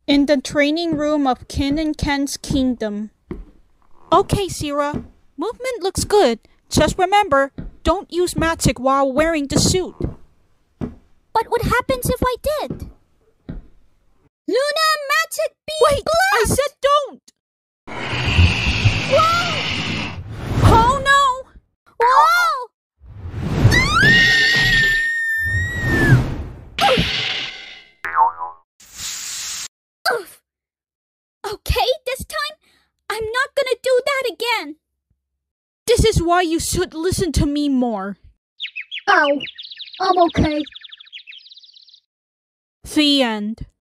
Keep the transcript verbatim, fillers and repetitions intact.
In the training room of Kin and Ken's kingdom. Okay, Sera. Movement looks good. Just remember, don't use magic while wearing the suit. But what happens if I did? Luna, magic beam Wait! blast! I said don't! Whoa! Oh no! Whoa! Oof. Okay, this time, I'm not gonna do that again. This is why you should listen to me more. Ow, I'm okay. The end.